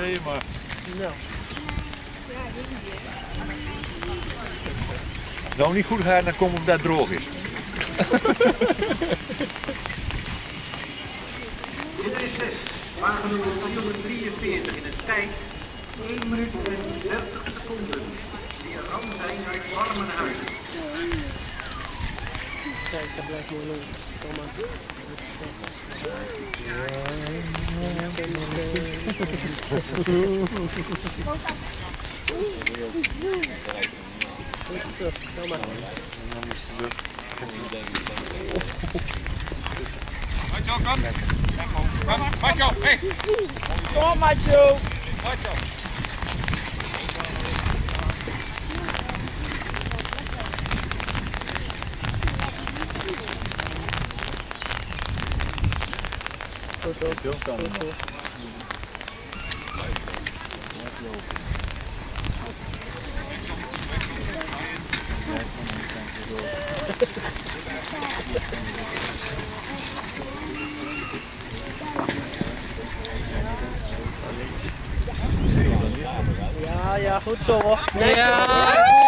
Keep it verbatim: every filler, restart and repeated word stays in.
geleden, maar... Nou. Nou niet goed gaan, dan komen we dat het droog is. Dit is zes, wagen nummer driehonderddrieënveertig in een tijd één minuut en dertig seconden. Die ram zijn uit Warmenhuizen. Kijk, dat blijft mooi lopen. Kom maar. Goed zo, kom maar. Macho, kom! Kom, Macho, hey! Kom, Macho! Macho! Goed, goed, goed, goed. Ja, ja, goed zo hoor. Ja.